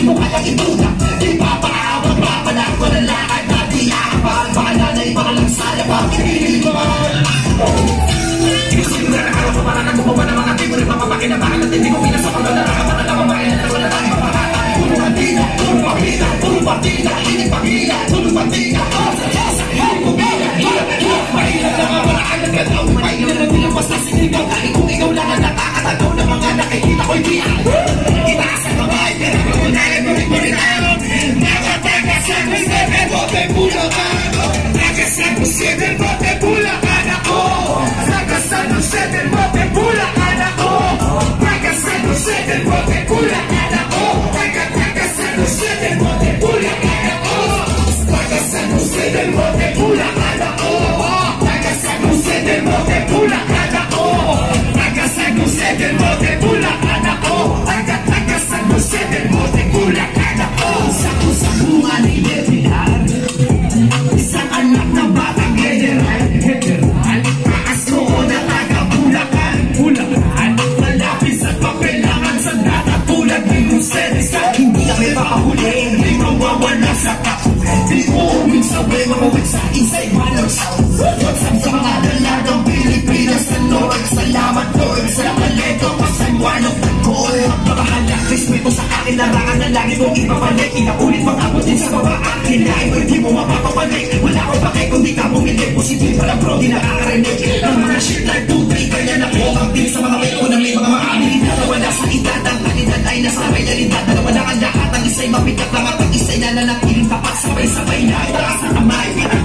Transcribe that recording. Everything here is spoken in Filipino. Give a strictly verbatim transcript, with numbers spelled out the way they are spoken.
mo kayang ituda. Ipapaawag pa pala ko na lakad na di akapal. Baka nanay, baka lang sana, bakit hinilipan? Inusin na araw ko para nagkukuha ng mga tibo rin mapapakinabahan at hindi mo pinasok ang lalaka para lang mamakilan at wala tayong mapakata. Puro partida, puro partida, puro partida, hindi pagila, puro partida. Osa, osa, hindi pumila, hila, hila, mahila na nga wala ka nagkataw. Mahila na bilang basta sinigaw, kahit kung ikaw lang ang nakakatagaw ng mga nakikita ko'y biya. Itaas ang kamay, pero kung unahin mo rin mo rin tayo. Nakatagasan mo seven, bote Bulacan. Nagasan mo seven, bote Bulacan ako. Nagasan mo seven, bote Bulacan ako. Nagasan mo seven, bote Bulacan ako. Nagasan mo seven, bote Bulacan ako. Nagasan mo seven, bote Bulacan ako. Nagasan mo seven, bote Bulacan ako. Nagasan mo seven, bote Bulacan ako. Nagasan mo seven, bote Bulacan ako. Saku-sakuan ni Levian, isang anak na batang general. General, taas noon na taga Bulacan. Bulacan, malapit sa papelangan sa data tulad ni Lucerisa. Hindi kami makahuli, hindi mawawala sa kakulit. Di uuming sa way, mamawit sa isa'y manong sound. Watsam sa mga dalagang Pilipinas na Lord. Salamat Lord sa kaleto, pasanwanong tagol. Magpapahala, respeto sa akin, larangan na lagi mong ipapalik. Inaulit pang-abot din sa baba, akin na ito hindi mo mapapapalik. Wala ko bakit kung di ka bumili, positive pala bro, di nakakarinig ng mga shit like two, three, ganyan ako. Ang bilis sa mga may unang may mga maamin. Nawala sa edad, ang kalidad ay nasa realidad. Dalawa lang ang lahat, ang isa'y mapikat lang at ang isa'y nananakiling tapat. Sabay-sabay na, taas na kamay.